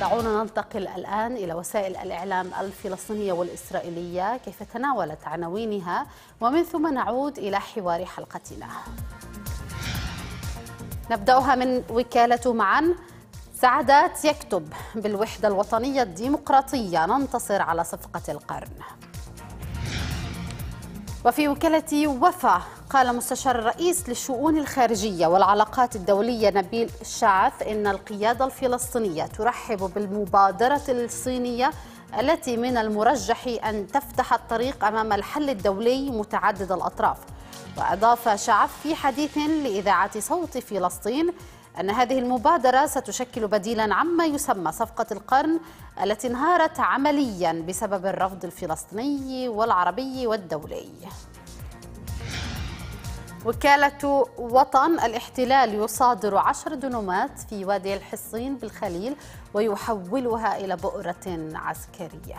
دعونا ننتقل الآن إلى وسائل الإعلام الفلسطينية والإسرائيلية كيف تناولت عناوينها، ومن ثم نعود إلى حوار حلقتنا. نبدأها من وكالة معا. سعادات يكتب: بالوحدة الوطنية الديمقراطية ننتصر على صفقة القرن. وفي وكالة وفا قال مستشار الرئيس للشؤون الخارجية والعلاقات الدولية نبيل شعث إن القيادة الفلسطينية ترحب بالمبادرة الصينية التي من المرجح أن تفتح الطريق أمام الحل الدولي متعدد الأطراف. وأضاف شعث في حديث لإذاعة صوت فلسطين أن هذه المبادرة ستشكل بديلا عما يسمى صفقة القرن التي انهارت عمليا بسبب الرفض الفلسطيني والعربي والدولي. وكالة وطن: الاحتلال يصادر 10 دنومات في وادي الحصين بالخليل ويحولها إلى بؤرة عسكرية.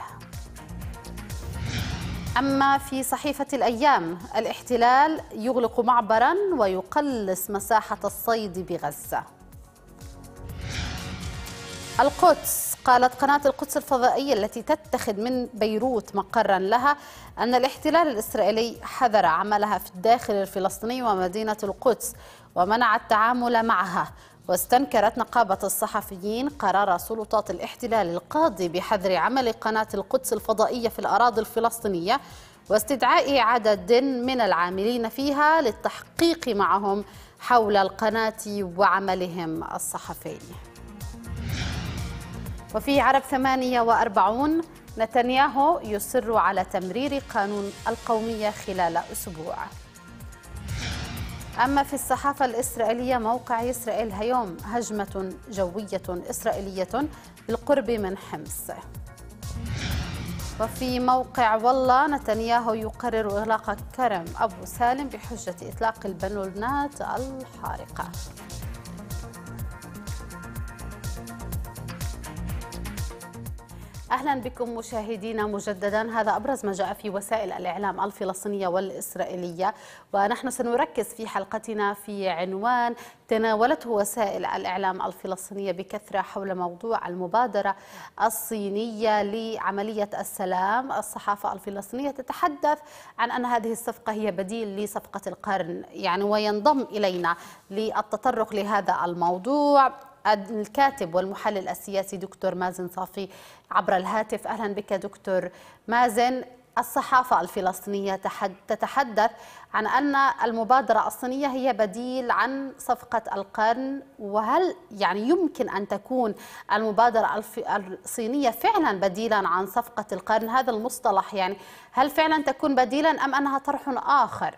أما في صحيفة الأيام: الاحتلال يغلق معبرا ويقلص مساحة الصيد بغزة. القدس: قالت قناة القدس الفضائية التي تتخذ من بيروت مقرا لها أن الاحتلال الإسرائيلي حظر عملها في الداخل الفلسطيني ومدينة القدس ومنع التعامل معها. واستنكرت نقابة الصحفيين قرار سلطات الاحتلال القاضي بحظر عمل قناة القدس الفضائية في الأراضي الفلسطينية واستدعاء عدد من العاملين فيها للتحقيق معهم حول القناة وعملهم الصحفي. وفي عرب 48: نتنياهو يصر على تمرير قانون القومية خلال أسبوع. أما في الصحافة الإسرائيلية: موقع إسرائيل هيوم: هجمة جوية إسرائيلية بالقرب من حمص. وفي موقع والله: نتنياهو يقرر إغلاق كرم أبو سالم بحجة إطلاق البالونات الحارقة. أهلا بكم مشاهدينا مجددا. هذا أبرز ما جاء في وسائل الإعلام الفلسطينية والإسرائيلية، ونحن سنركز في حلقتنا في عنوان تناولته وسائل الإعلام الفلسطينية بكثرة حول موضوع المبادرة الصينية لعملية السلام. الصحافة الفلسطينية تتحدث عن أن هذه الصفقة هي بديل لصفقة القرن، وينضم إلينا للتطرق لهذا الموضوع الكاتب والمحلل السياسي دكتور مازن صافي عبر الهاتف. أهلا بك دكتور مازن. الصحافة الفلسطينية تتحدث عن أن المبادرة الصينية هي بديل عن صفقة القرن، وهل يمكن أن تكون المبادرة الصينية فعلا بديلا عن صفقة القرن؟ هذا المصطلح هل فعلا تكون بديلا أم أنها طرح آخر؟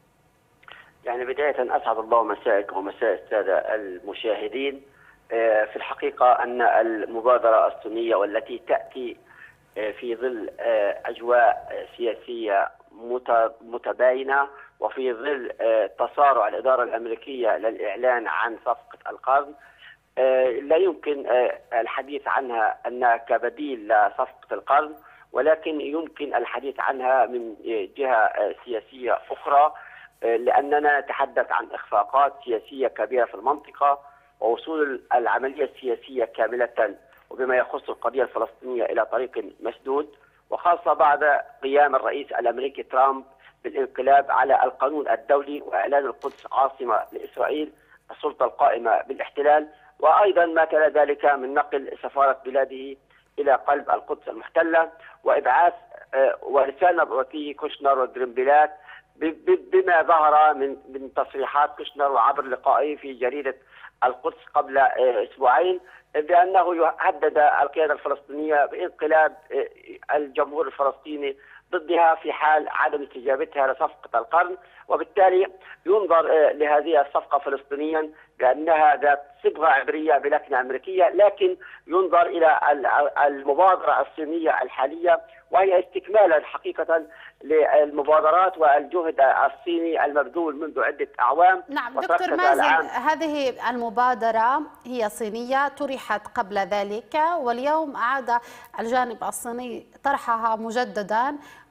بداية أسعد الله مساءك ومساء السادة المشاهدين. في الحقيقة أن المبادرة الصينية والتي تأتي في ظل أجواء سياسية متباينة وفي ظل تصارع الإدارة الأمريكية للإعلان عن صفقة القرن، لا يمكن الحديث عنها أنها كبديل لصفقة القرن، ولكن يمكن الحديث عنها من جهة سياسية أخرى، لأننا نتحدث عن إخفاقات سياسية كبيرة في المنطقة ووصول العملية السياسية كاملة وبما يخص القضية الفلسطينية إلى طريق مسدود، وخاصة بعد قيام الرئيس الأمريكي ترامب بالانقلاب على القانون الدولي وإعلان القدس عاصمة لإسرائيل السلطة القائمة بالاحتلال، وأيضا ما تلا ذلك من نقل سفارة بلاده إلى قلب القدس المحتلة وإبعاث ورسالة مبعوثي كوشنر وجرينبلات بما ظهر من تصريحات كوشنر وعبر لقائه في جريدة القدس قبل أسبوعين بأنه هدد القيادة الفلسطينية بانقلاب الجمهور الفلسطيني ضدها في حال عدم استجابتها لصفقة القرن، وبالتالي ينظر لهذه الصفقة فلسطينيا بأنها ذات صبغة عبرية بلكنة أمريكية، لكن ينظر إلى المبادرة الصينية الحالية وهي استكمالا حقيقة للمبادرات والجهد الصيني المبذول منذ عدة أعوام. نعم دكتور مازن، هذه المبادرة هي صينية طرحت قبل ذلك، واليوم أعاد الجانب الصيني طرحها مجددا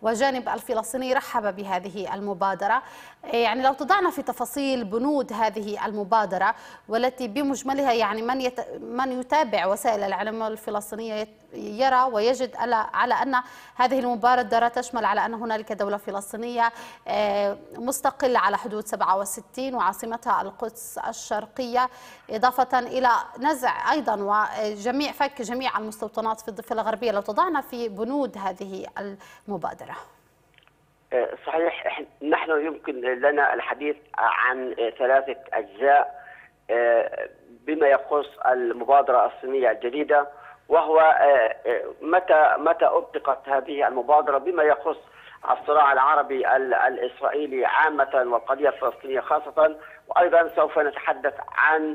وجانب الفلسطيني رحب بهذه المبادرة. يعني لو تضعنا في تفاصيل بنود هذه المبادرة والتي بمجملها يعني من يتابع وسائل الإعلام الفلسطينية يرى ويجد على أن هذه المبادرة تشمل على أن هنالك دولة فلسطينية مستقلة على حدود 67 وعاصمتها القدس الشرقية، إضافة إلى نزع أيضا وجميع فك جميع المستوطنات في الضفة الغربية. لو تضعنا في بنود هذه المبادرة. صحيح، نحن يمكن لنا الحديث عن 3 أجزاء بما يخص المبادرة الصينية الجديدة، وهو متى أطلقت هذه المبادرة بما يخص الصراع العربي الإسرائيلي عامة والقضية الفلسطينية خاصة، وأيضا سوف نتحدث عن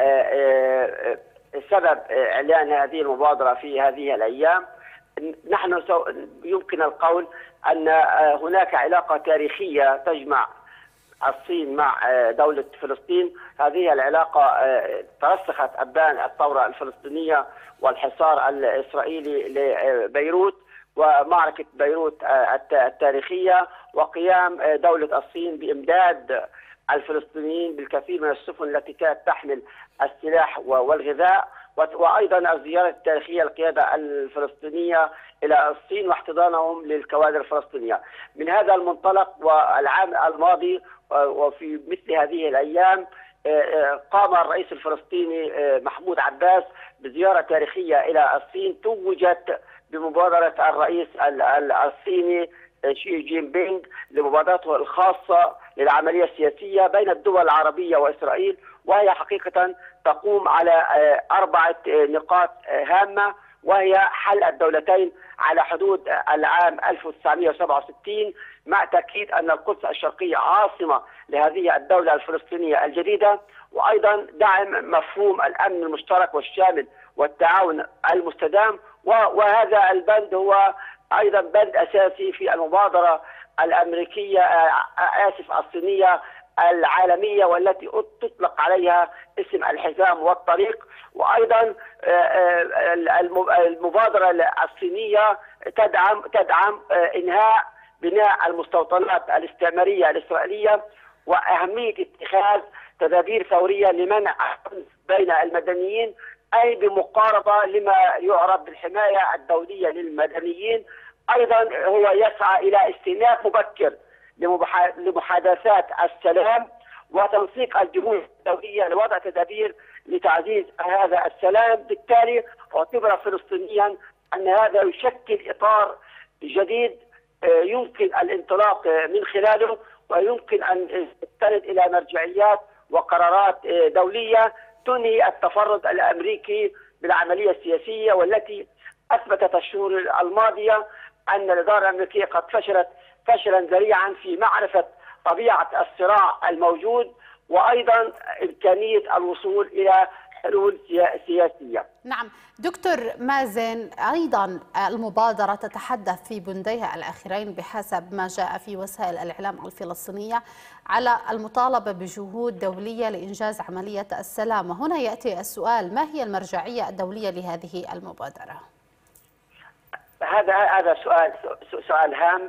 سبب إعلان هذه المبادرة في هذه الأيام. نحن يمكن القول أن هناك علاقة تاريخية تجمع الصين مع دولة فلسطين. هذه العلاقة ترسخت أبان الثورة الفلسطينية والحصار الإسرائيلي لبيروت ومعركة بيروت التاريخية، وقيام دولة الصين بإمداد الفلسطينيين بالكثير من السفن التي كانت تحمل السلاح والغذاء، وأيضا الزيارة التاريخية للقيادة الفلسطينية إلى الصين واحتضانهم للكوادر الفلسطينية. من هذا المنطلق والعام الماضي وفي مثل هذه الأيام قام الرئيس الفلسطيني محمود عباس بزيارة تاريخية إلى الصين، توجت بمبادرة الرئيس الصيني شي جين بينغ لمبادرته الخاصة للعملية السياسية بين الدول العربية وإسرائيل، وهي حقيقة تقوم على 4 نقاط هامة، وهي حل الدولتين على حدود العام 1967 مع تأكيد أن القدس الشرقية عاصمة لهذه الدولة الفلسطينية الجديدة، وأيضا دعم مفهوم الأمن المشترك والشامل والتعاون المستدام. وهذا البند هو أيضا بند أساسي في المبادرة الأمريكية الصينية العالمية والتي تطلق عليها اسم الحزام والطريق. وأيضا المبادرة الصينية تدعم إنهاء بناء المستوطنات الاستعمارية الإسرائيلية وأهمية اتخاذ تدابير فورية لمنع العنف بين المدنيين، أي بمقاربة لما يعرف بالحماية الدولية للمدنيين. أيضا هو يسعى إلى استئناف مبكر لمحادثات السلام وتنسيق الجهود الدولية لوضع تدابير لتعزيز هذا السلام. بالتالي اعتبر فلسطينيا أن هذا يشكل إطار جديد يمكن الانطلاق من خلاله، ويمكن أن تستند إلى مرجعيات وقرارات دولية تنهي التفرد الأمريكي بالعملية السياسية، والتي أثبتت الشهور الماضية أن الإدارة الأمريكية قد فشلت فشلا ذريعا في معرفة طبيعة الصراع الموجود، وأيضا إمكانية الوصول إلى حلول سياسية. نعم دكتور مازن، أيضا المبادرة تتحدث في بنديها الأخيرين بحسب ما جاء في وسائل الإعلام الفلسطينية على المطالبة بجهود دولية لإنجاز عملية السلام. وهنا يأتي السؤال: ما هي المرجعية الدولية لهذه المبادرة؟ هذا سؤال هام.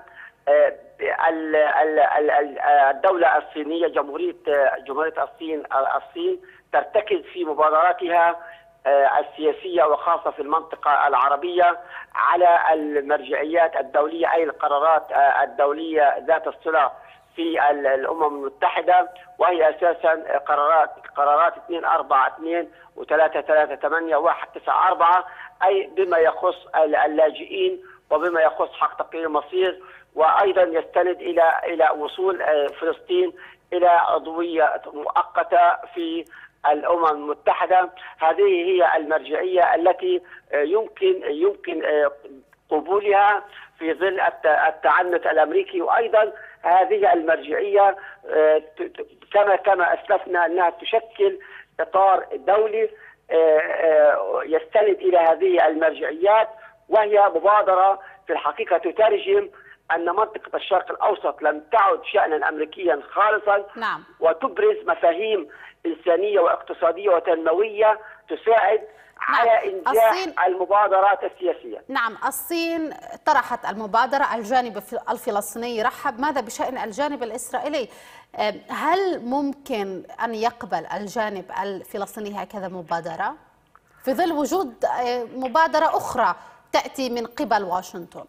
الدولة الصينية جمهورية الصين ترتكز في مبادراتها السياسية وخاصة في المنطقة العربية على المرجعيات الدولية، أي القرارات الدولية ذات الصلة في الأمم المتحدة، وهي أساسا قرارات 242 و338 و194، أي بما يخص اللاجئين وبما يخص حق تقرير المصير، وأيضا يستند إلى وصول فلسطين إلى عضوية مؤقتة في الأمم المتحدة. هذه هي المرجعية التي يمكن قبولها في ظل التعنت الأمريكي. وأيضا هذه المرجعية كما أسلفنا أنها تشكل إطار دولي يستند إلى هذه المرجعيات، وهي مبادرة في الحقيقة تترجم أن منطقة الشرق الأوسط لم تعد شأنا أمريكيا خالصا. نعم. وتبرز مفاهيم إنسانية واقتصادية وتنموية تساعد على إنجاح المبادرات السياسية. نعم، الصين طرحت المبادرة، الجانب الفلسطيني رحب، ماذا بشأن الجانب الإسرائيلي؟ هل ممكن أن يقبل الجانب الفلسطيني هكذا مبادرة في ظل وجود مبادرة أخرى تأتي من قبل واشنطن؟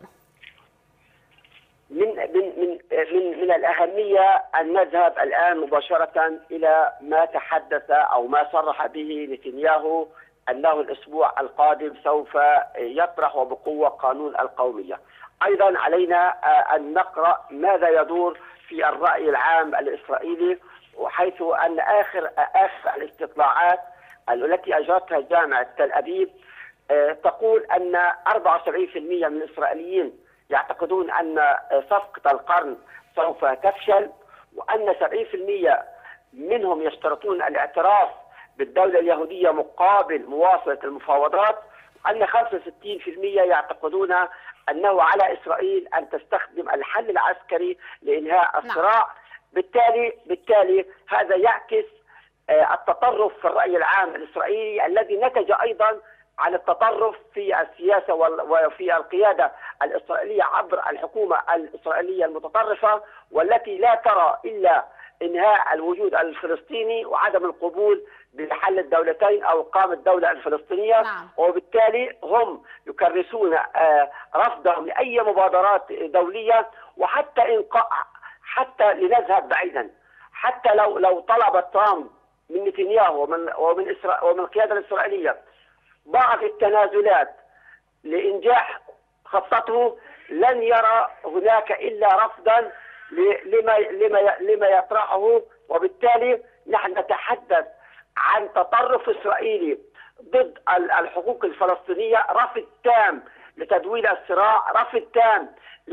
من الأهمية أن نذهب الآن مباشرة إلى ما تحدث أو ما صرح به نتنياهو أنه الأسبوع القادم سوف يطرح وبقوة قانون القومية. أيضا علينا أن نقرأ ماذا يدور في الرأي العام الإسرائيلي، وحيث أن آخر الاستطلاعات التي أجرتها جامعة تل أبيب تقول أن 74% من الإسرائيليين يعتقدون أن صفقة القرن سوف تفشل، وأن 70% منهم يشترطون الاعتراف بالدولة اليهودية مقابل مواصلة المفاوضات، وأن 65% يعتقدون أنه على إسرائيل أن تستخدم الحل العسكري لإنهاء الصراع. بالتالي هذا يعكس التطرف في الرأي العام الإسرائيلي الذي نتج أيضا عن التطرف في السياسة وفي القيادة الإسرائيلية عبر الحكومة الإسرائيلية المتطرفة، والتي لا ترى إلا إنهاء الوجود الفلسطيني وعدم القبول بحل الدولتين أو إقامة الدولة الفلسطينية. نعم. وبالتالي هم يكرسون رفضهم لأي مبادرات دولية، حتى لنذهب بعيدا، حتى لو طلب ترامب من نتنياهو ومن القيادة الإسرائيلية بعض التنازلات لإنجاح خطته، لن يرى هناك إلا رفضا لما يطرحه. وبالتالي نحن نتحدث عن تطرف إسرائيلي ضد الحقوق الفلسطينية، رفض تام لتدويل الصراع، رفض تام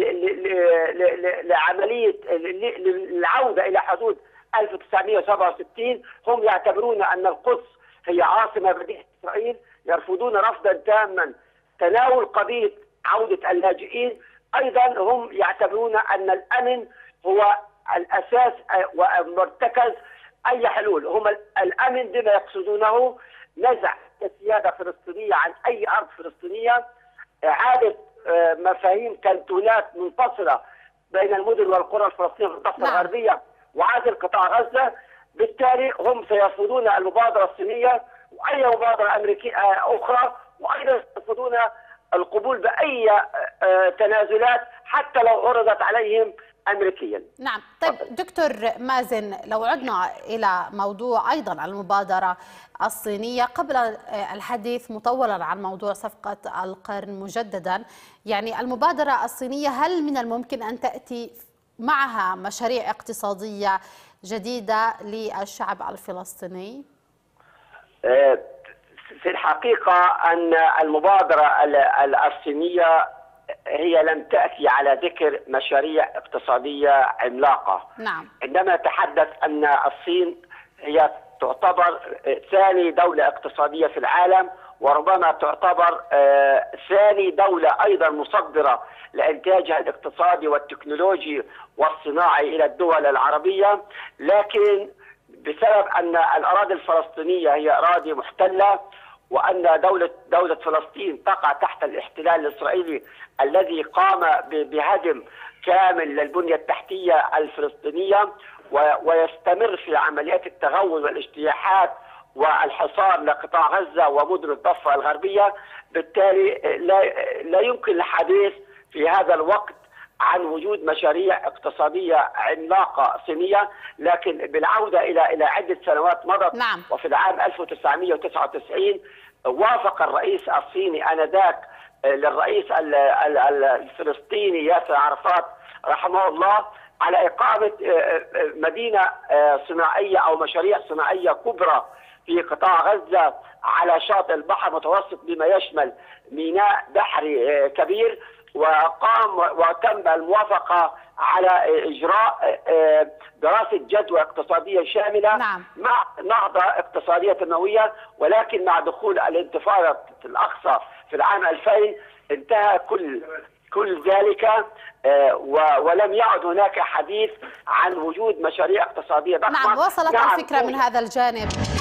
لعملية العودة إلى حدود 1967. هم يعتبرون أن القدس هي عاصمة بديهة إسرائيل، يرفضون رفضا تاما تناول قضية عودة اللاجئين. أيضا هم يعتبرون أن الأمن هو الأساس ومرتكز أي حلول. هم الأمن بما يقصدونه نزع السيادة الفلسطينية عن أي أرض فلسطينية، إعادة مفاهيم كانتونات منفصلة بين المدن والقرى الفلسطينية في الضفة الغربية وعادة قطاع غزة. بالتالي هم سيرفضون المبادرة الصينية وأي مبادرة أمريكية أخرى، وأيضا يرفضون القبول بأي تنازلات حتى لو عرضت عليهم أمريكيا. نعم. طيب دكتور مازن، لو عدنا إلى موضوع أيضا المبادرة الصينية قبل الحديث مطولا عن موضوع صفقة القرن مجددا، يعني المبادرة الصينية هل من الممكن أن تأتي معها مشاريع اقتصادية جديدة للشعب الفلسطيني؟ في الحقيقة أن المبادرة الصينية هي لم تأتي على ذكر مشاريع اقتصادية عملاقة. نعم. عندما نتحدث أن الصين هي تعتبر ثاني دولة اقتصادية في العالم، وربما تعتبر ثاني دولة أيضا مصدرة لإنتاجها الاقتصادي والتكنولوجي والصناعي إلى الدول العربية، لكن بسبب أن الأراضي الفلسطينية هي أراضي محتلة، وأن دولة فلسطين تقع تحت الاحتلال الإسرائيلي الذي قام بهدم كامل للبنية التحتية الفلسطينية، ويستمر في عمليات التغول والاجتياحات والحصار لقطاع غزة ومدن الضفة الغربية. بالتالي لا يمكن الحديث في هذا الوقت عن وجود مشاريع اقتصادية عملاقة صينية، لكن بالعودة إلى عدة سنوات مضت. نعم. وفي العام 1999 وافق الرئيس الصيني آنذاك للرئيس الفلسطيني ياسر عرفات رحمه الله على إقامة مدينة صناعية أو مشاريع صناعية كبرى في قطاع غزة على شاطئ البحر المتوسط، بما يشمل ميناء بحري كبير، وتم الموافقة على إجراء دراسة جدوى اقتصادية شاملة. نعم. مع نهضة اقتصادية تنموية، ولكن مع دخول الانتفاضة الأقصى في العام 2000 انتهى كل ذلك، ولم يعد هناك حديث عن وجود مشاريع اقتصادية ضخمة. نعم، وصلت الفكرة من هذا الجانب.